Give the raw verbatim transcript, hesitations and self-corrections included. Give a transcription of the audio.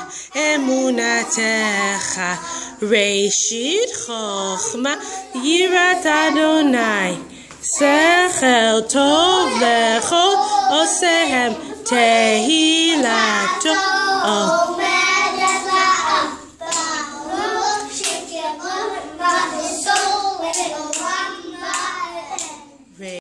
emunatecha. Reshit chochma yirat Adonai. Sechel tov lechol osehem tehilato.